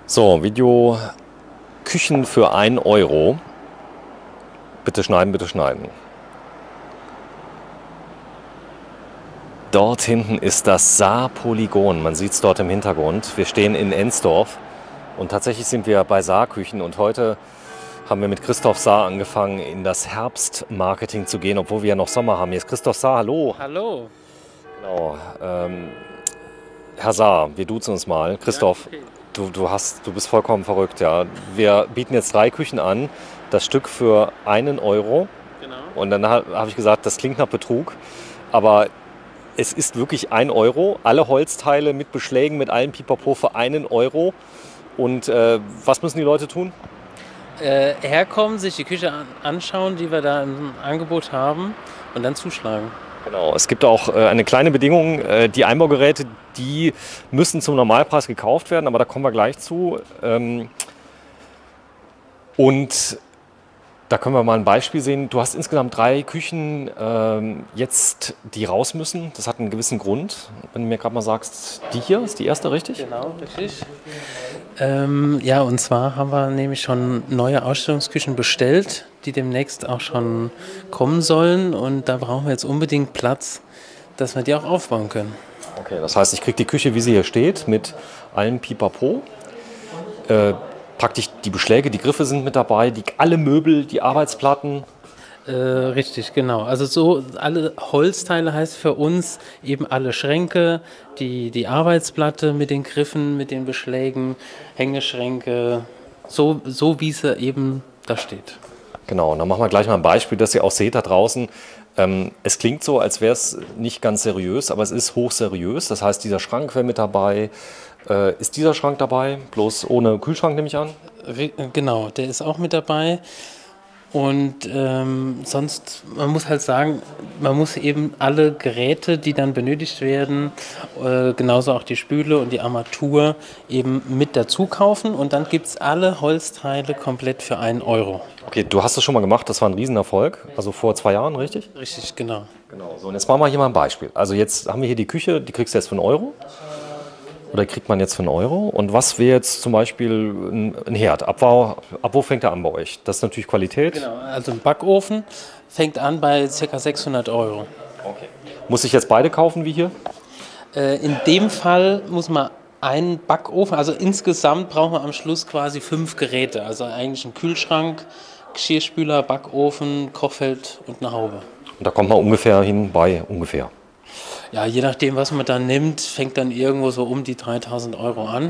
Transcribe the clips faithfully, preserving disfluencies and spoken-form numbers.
So, Video Küchen für ein Euro. Bitte schneiden, bitte schneiden. Dort hinten ist das Saar-Polygon. Man sieht es dort im Hintergrund. Wir stehen in Ensdorf und tatsächlich sind wir bei Saar-Küchen. Und heute haben wir mit Christoph Saar angefangen, in das Herbstmarketing zu gehen, obwohl wir ja noch Sommer haben. Hier ist Christoph Saar, hallo. Hallo. Genau, ähm, Herr Saar, wir duzen uns mal. Christoph, Ja, okay. du, du, hast, du bist vollkommen verrückt, ja. Wir bieten jetzt drei Küchen an, das Stück für einen Euro. Genau. Und dann ha- habe ich gesagt, das klingt nach Betrug, aber es ist wirklich ein Euro. Alle Holzteile mit Beschlägen, mit allem Pipapo für einen Euro. Und äh, was müssen die Leute tun? Äh, herkommen, sich die Küche an anschauen, die wir da im Angebot haben und dann zuschlagen. Genau, es gibt auch äh, eine kleine Bedingung, äh, die Einbaugeräte, die müssen zum Normalpreis gekauft werden, aber da kommen wir gleich zu. Ähm, und da können wir mal ein Beispiel sehen. Du hast insgesamt drei Küchen ähm, jetzt, die raus müssen. Das hat einen gewissen Grund. Wenn du mir gerade mal sagst, die hier ist die erste, richtig? Genau, richtig. Ähm, ja, und zwar haben wir nämlich schon neue Ausstellungsküchen bestellt, die demnächst auch schon kommen sollen. Und da brauchen wir jetzt unbedingt Platz, dass wir die auch aufbauen können. Okay, das heißt, ich kriege die Küche, wie sie hier steht, mit allem Pipapo. Äh, praktisch die Beschläge, die Griffe sind mit dabei, die, alle Möbel, die Arbeitsplatten. Äh, richtig, genau. Also so alle Holzteile heißt für uns eben alle Schränke, die, die Arbeitsplatte mit den Griffen, mit den Beschlägen, Hängeschränke, so, so wie sie eben da steht. Genau, und dann machen wir gleich mal ein Beispiel, dass ihr auch seht da draußen. Ähm, es klingt so, als wäre es nicht ganz seriös, aber es ist hochseriös. Das heißt, dieser Schrank wäre mit dabei. Äh, ist dieser Schrank dabei? Bloß ohne Kühlschrank, nehme ich an. Ri- Genau, der ist auch mit dabei. Und ähm, sonst, man muss halt sagen, man muss eben alle Geräte, die dann benötigt werden, äh, genauso auch die Spüle und die Armatur, eben mit dazu kaufen. Und dann gibt es alle Holzteile komplett für einen Euro. Okay, du hast es schon mal gemacht, das war ein Riesenerfolg. Also vor zwei Jahren, richtig? Richtig, genau. Genau. So, und jetzt machen wir hier mal ein Beispiel. Also jetzt haben wir hier die Küche, die kriegst du jetzt für einen Euro. Oder kriegt man jetzt für einen Euro? Und was wäre jetzt zum Beispiel ein, ein Herd? Ab wo, ab wo fängt der an bei euch? Das ist natürlich Qualität. Genau, also ein Backofen fängt an bei ca. sechshundert Euro. Okay. Muss ich jetzt beide kaufen wie hier? Äh, in dem Fall muss man einen Backofen, also insgesamt brauchen wir am Schluss quasi fünf Geräte. Also eigentlich einen Kühlschrank, Geschirrspüler, Backofen, Kochfeld und eine Haube. Und da kommt man ungefähr hin bei ungefähr. Ja, je nachdem, was man dann nimmt, fängt dann irgendwo so um die dreitausend Euro an.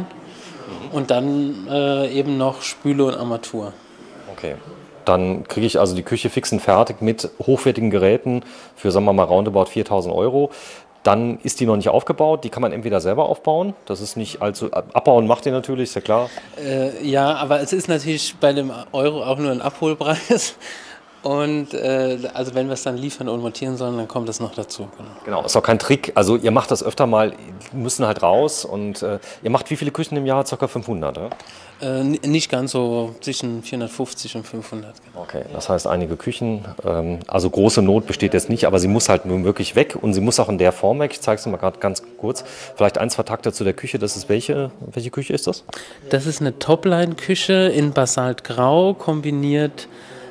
Und dann äh, eben noch Spüle und Armatur. Okay. Dann kriege ich also die Küche fix und fertig mit hochwertigen Geräten für, sagen wir mal, roundabout viertausend Euro. Dann ist die noch nicht aufgebaut. Die kann man entweder selber aufbauen. Das ist nicht allzu. Abbauen macht ihr natürlich, ist ja klar. Äh, ja, aber es ist natürlich bei dem Euro auch nur ein Abholpreis. Und äh, also wenn wir es dann liefern und montieren sollen, dann kommt das noch dazu. Genau. Genau, ist auch kein Trick. Also ihr macht das öfter mal, die müssen halt raus. Und äh, ihr macht wie viele Küchen im Jahr? Ca. fünfhundert, ja? Äh, n- nicht ganz so zwischen vierhundertfünfzig und fünfhundert. Genau. Okay, das heißt einige Küchen. Ähm, also große Not besteht jetzt nicht, aber sie muss halt nun wirklich weg und sie muss auch in der Form weg. Ich zeige es mal gerade ganz kurz. Vielleicht ein, zwei Takte zu der Küche. Das ist welche? Welche Küche ist das? Das ist eine Topline-Küche in Basaltgrau kombiniert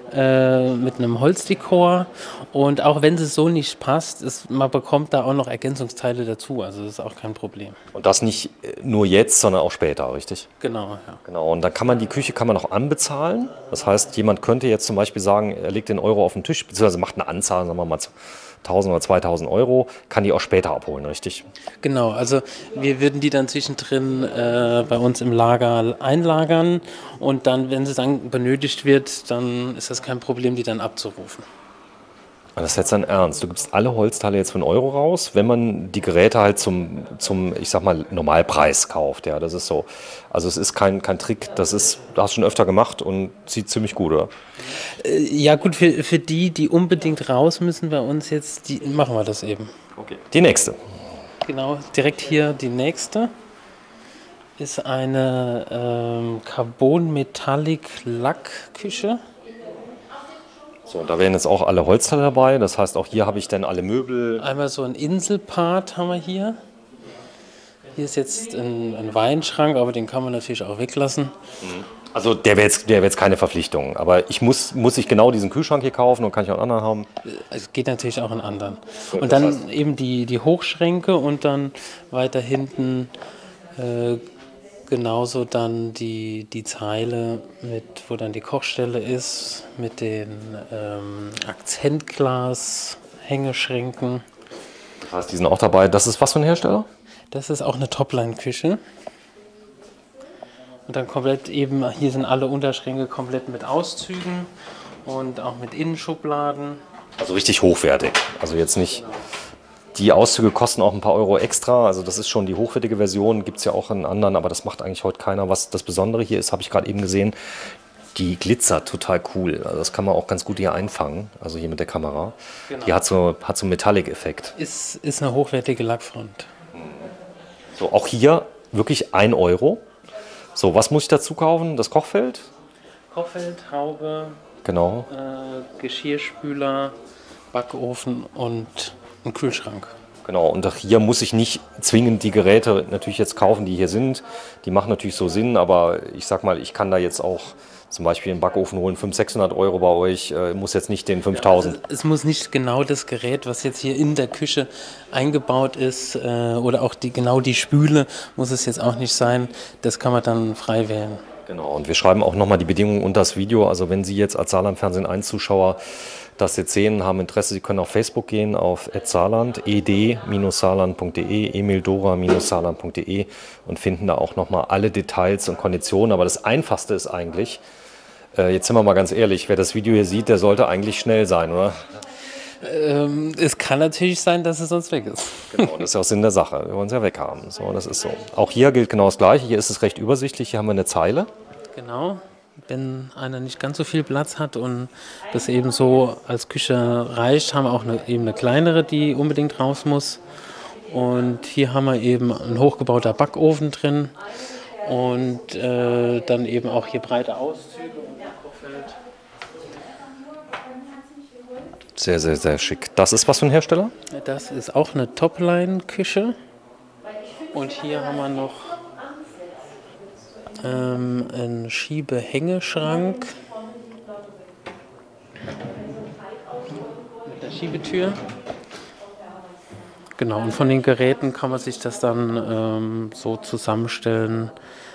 äh, mit einem Holzdekor. Und auch wenn es so nicht passt, ist, man bekommt da auch noch Ergänzungsteile dazu. Also das ist auch kein Problem. Und das nicht äh, nur jetzt, sondern auch später, richtig? Genau, ja. Genau. Und dann kann man die Küche kann man auch anbezahlen. Das heißt, jemand könnte jetzt zum Beispiel sagen, er legt den Euro auf den Tisch, beziehungsweise macht eine Anzahl, sagen wir mal tausend oder zweitausend Euro, kann die auch später abholen, richtig? Genau, also wir würden die dann zwischendrin äh, bei uns im Lager einlagern und dann, wenn sie dann benötigt wird, dann ist das kein Problem, die dann abzurufen. Das ist jetzt dein Ernst. Du gibst alle Holzteile jetzt für einen Euro raus, wenn man die Geräte halt zum, zum ich sag mal, Normalpreis kauft. Ja, das ist so. Also es ist kein, kein Trick, das ist, du hast schon öfter gemacht und sieht ziemlich gut, oder? Äh, ja gut, für, für die, die unbedingt raus müssen bei uns jetzt, die machen wir das eben. Okay. Die nächste. Genau, direkt hier die nächste ist eine ähm, Carbon Metallic Lackküche. So, und da wären jetzt auch alle Holzteile dabei. Das heißt, auch hier habe ich dann alle Möbel. Einmal so ein Inselpart haben wir hier. Hier ist jetzt ein, ein Weinschrank, aber den kann man natürlich auch weglassen. Also der wäre jetzt, der wär jetzt keine Verpflichtung, aber ich muss, muss ich genau diesen Kühlschrank hier kaufen und kann ich auch einen anderen haben? Es geht natürlich auch in anderen. Gut, Und das dann heißt- eben die, die Hochschränke und dann weiter hinten äh, genauso dann die, die Zeile, mit, wo dann die Kochstelle ist, mit den ähm, Akzentglas-Hängeschränken. Das heißt, die sind auch dabei. Das ist was für ein Hersteller? Das ist auch eine Topline-Küche. Und dann komplett eben, hier sind alle Unterschränke komplett mit Auszügen und auch mit Innenschubladen. Also richtig hochwertig. Also jetzt nicht. Die Auszüge kosten auch ein paar Euro extra. Also das ist schon die hochwertige Version. Gibt es ja auch in anderen, aber das macht eigentlich heute keiner. Was das Besondere hier ist, habe ich gerade eben gesehen, die glitzert total cool. Also das kann man auch ganz gut hier einfangen. Also hier mit der Kamera. Genau. Die hat so, hat so einen Metallic-Effekt. Ist, ist eine hochwertige Lackfront. So, auch hier wirklich ein Euro. So, was muss ich dazu kaufen? Das Kochfeld? Kochfeld, Haube, Genau. äh, Geschirrspüler, Backofen und ein Kühlschrank. Genau, und auch hier muss ich nicht zwingend die Geräte natürlich jetzt kaufen, die hier sind. Die machen natürlich so Sinn, aber ich sag mal, ich kann da jetzt auch zum Beispiel einen Backofen holen, fünfhundert, sechshundert Euro bei euch, äh, muss jetzt nicht den fünftausend. Es muss nicht genau das Gerät, was jetzt hier in der Küche eingebaut ist, äh, oder auch die, genau die Spüle, muss es jetzt auch nicht sein. Das kann man dann frei wählen. Genau, und wir schreiben auch nochmal die Bedingungen unter das Video. Also wenn Sie jetzt als Saarland-Fernsehen eins Zuschauer das jetzt sehen, haben Interesse, Sie können auf Facebook gehen, auf saarland, ed saarland punkt de, emildora saarland punkt de und finden da auch nochmal alle Details und Konditionen. Aber das Einfachste ist eigentlich, äh, jetzt sind wir mal ganz ehrlich, wer das Video hier sieht, der sollte eigentlich schnell sein, oder? Ähm, es kann natürlich sein, dass es sonst weg ist. Genau, das ist ja auch Sinn der Sache. Wir wollen es ja weghaben. So, das ist so. Auch hier gilt genau das Gleiche. Hier ist es recht übersichtlich. Hier haben wir eine Zeile. Genau. Wenn einer nicht ganz so viel Platz hat und das eben so als Küche reicht, haben wir auch eine, eben eine kleinere, die unbedingt raus muss. Und hier haben wir eben ein hochgebauter Backofen drin und äh, dann eben auch hier breite Auszüge und ein Kochfeld. Sehr, sehr, sehr schick. Das ist was für ein Hersteller? Das ist auch eine Topline-Küche. Und hier haben wir noch ähm, einen Schiebehängeschrank mit der Schiebetür. Genau, und von den Geräten kann man sich das dann ähm, so zusammenstellen,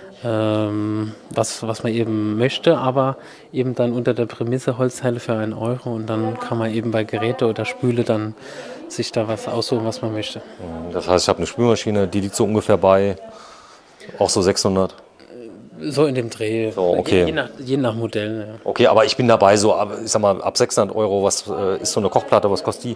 ähm, was, was man eben möchte, aber eben dann unter der Prämisse Holzteile für einen Euro und dann kann man eben bei Geräte oder Spüle dann sich da was aussuchen, was man möchte. Das heißt, ich habe eine Spülmaschine, die liegt so ungefähr bei auch so sechshundert. So in dem Dreh, So, okay. je, je, nach, je nach Modell. Ja. Okay, aber ich bin dabei so, ab, ich sag mal, ab sechshundert Euro, was äh, ist so eine Kochplatte, was kostet die?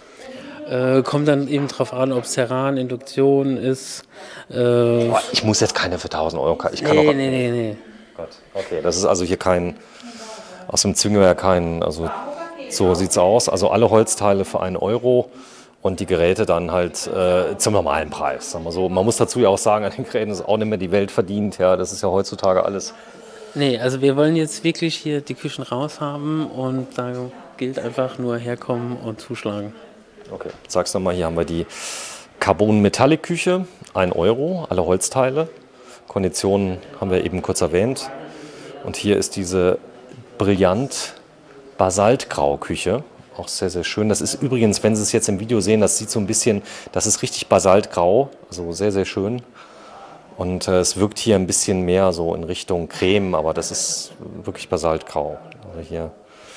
Äh, kommt dann eben drauf an, ob es Terran, Induktion ist. Äh, Boah, ich muss jetzt keine für tausend Euro. Ich kann nee, auch, nee, nee, nee. Gott. Okay, das ist also hier kein, aus dem Zwingwerk kein, also so sieht's aus. Also alle Holzteile für einen Euro und die Geräte dann halt äh, zum normalen Preis. Sagen wir so. Man muss dazu ja auch sagen, an den Geräten ist auch nicht mehr die Welt verdient. Ja, das ist ja heutzutage alles. Nee, also wir wollen jetzt wirklich hier die Küchen raushaben und da gilt einfach nur herkommen und zuschlagen. Okay, sag's nochmal, hier haben wir die Carbon-Metallic-Küche, ein Euro, alle Holzteile. Konditionen haben wir eben kurz erwähnt. Und hier ist diese brillant Basaltgrau-Küche, auch sehr, sehr schön. Das ist übrigens, wenn Sie es jetzt im Video sehen, das sieht so ein bisschen, das ist richtig Basaltgrau, also sehr, sehr schön. Und äh, es wirkt hier ein bisschen mehr so in Richtung Creme, aber das ist wirklich Basaltgrau. Also hier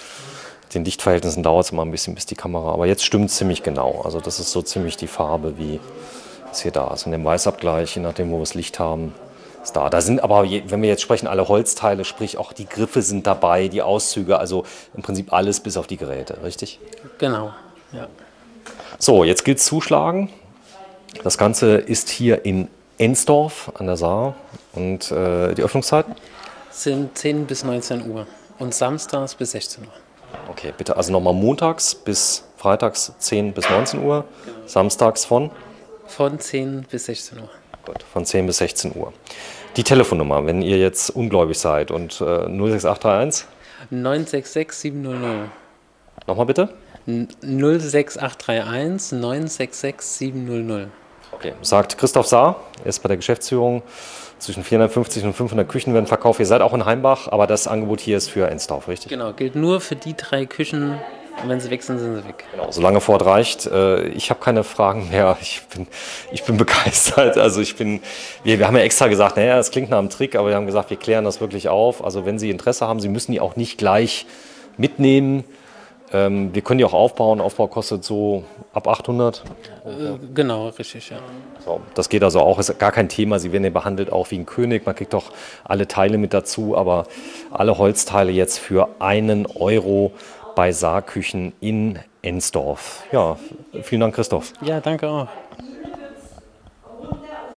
den Lichtverhältnissen dauert es immer ein bisschen, bis die Kamera, aber jetzt stimmt es ziemlich genau. Also das ist so ziemlich die Farbe, wie es hier da ist. Und im Weißabgleich, je nachdem, wo wir das Licht haben, ist da. Da sind aber, wenn wir jetzt sprechen, alle Holzteile, sprich auch die Griffe sind dabei, die Auszüge, also im Prinzip alles bis auf die Geräte, richtig? Genau, ja. So, jetzt gilt es zuschlagen. Das Ganze ist hier in Ensdorf an der Saar und äh, die Öffnungszeiten? Sind zehn bis neunzehn Uhr und samstags bis sechzehn Uhr. Okay, bitte also nochmal montags bis freitags zehn bis neunzehn Uhr, samstags von? Von zehn bis sechzehn Uhr. Gut, von zehn bis sechzehn Uhr. Die Telefonnummer, wenn ihr jetzt ungläubig seid und äh, null sechs acht drei eins? neun sechs sechs sieben null null. Nochmal bitte? null sechs acht drei eins neun sechs sechs sieben null null. Okay. Sagt Christoph Saar, er ist bei der Geschäftsführung. Zwischen vierhundertfünfzig und fünfhundert Küchen werden verkauft. Ihr seid auch in Heimbach, aber das Angebot hier ist für Ensdorf, richtig? Genau, gilt nur für die drei Küchen. Und wenn sie weg sind, sind sie weg. Genau, solange Ford reicht. Äh, Ich habe keine Fragen mehr. Ich bin, ich bin begeistert. Also ich bin, wir, wir haben ja extra gesagt, naja, das klingt nach einem Trick, aber wir haben gesagt, wir klären das wirklich auf. Also wenn Sie Interesse haben, Sie müssen die auch nicht gleich mitnehmen. Ähm, Wir können die auch aufbauen. Aufbau kostet so ab achthundert. Äh, genau, richtig, ja. So, das geht also auch, ist gar kein Thema. Sie werden ja behandelt auch wie ein König. Man kriegt doch alle Teile mit dazu, aber alle Holzteile jetzt für einen Euro bei Saar Küchen in Ensdorf. Ja, vielen Dank, Christoph. Ja, danke auch.